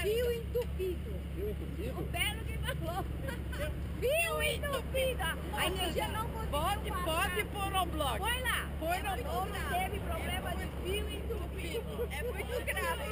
Fio entupido. Fio entupido? O Belo que falou. Fio entupido. A energia não conseguiu Pode pôr no blog. Põe lá. Põe no blog. Teve problema de fio entupido. É muito grave.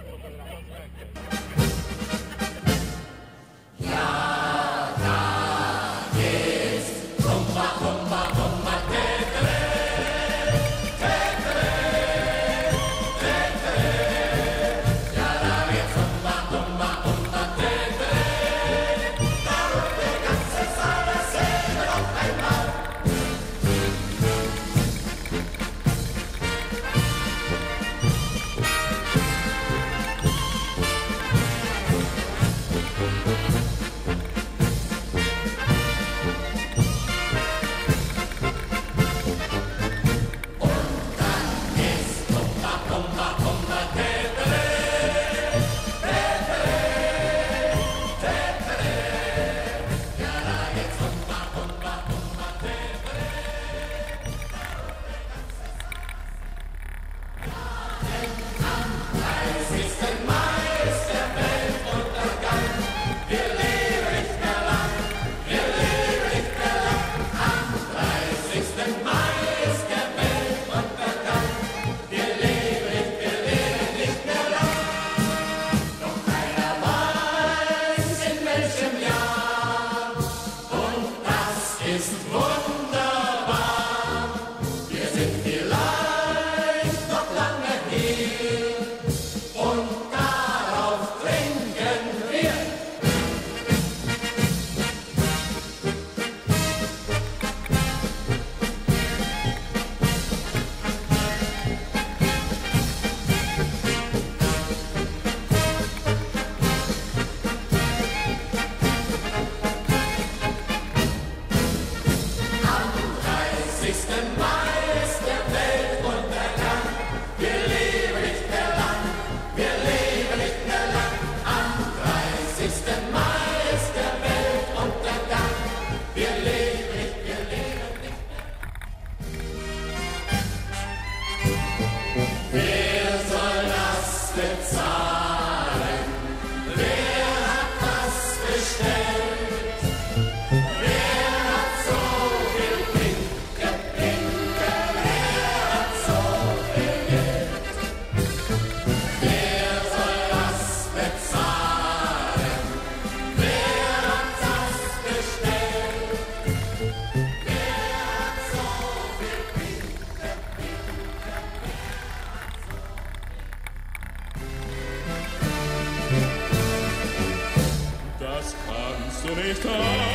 Du nicht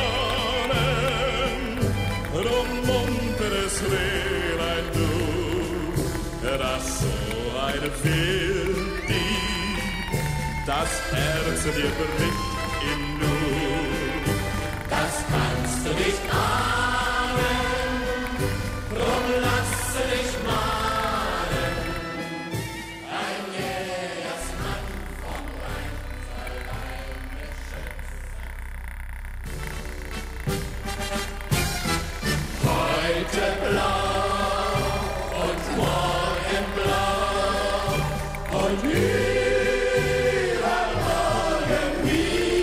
ahnen, drum munteres Rehlein du, das so eine will die, das Herz dir bricht in Not. Das kannst du nicht ahnen, drum lasse dich mahnen, ein Jägersmann vom Rhein soll deine Schätze. Heute blau und morgen blau und übermorgen wieder.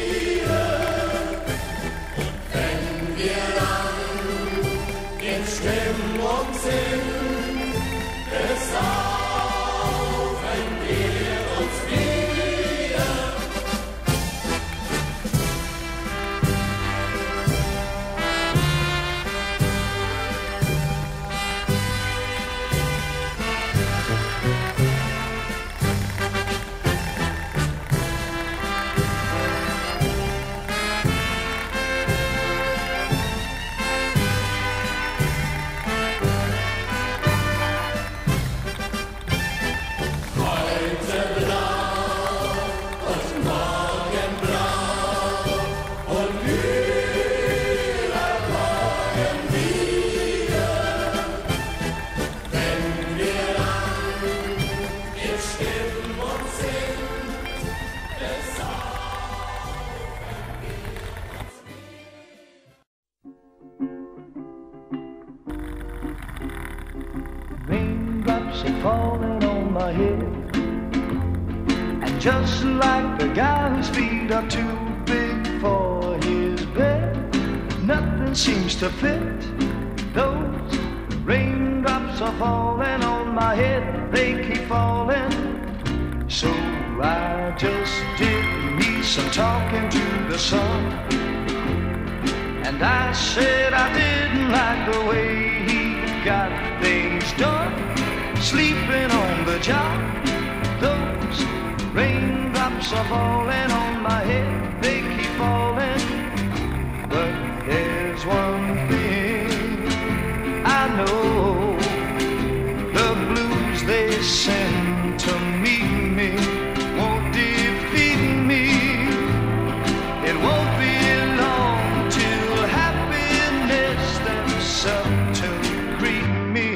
just like the guy whose feet are too big for his bed. Nothing seems to fit. Those raindrops are falling on my head, they keep falling. So I just did me some talking to the sun, and I said I didn't like the way he got things done, sleeping on the job. Those raindrops are falling on my head, they keep falling. But there's one thing I know, the blues they send to meet me won't defeat me. It won't be long till happiness steps up to greet me.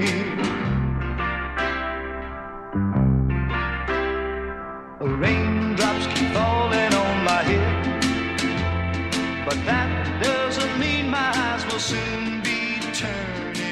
Raindrops keep falling on my head, but that doesn't mean my eyes will soon be turning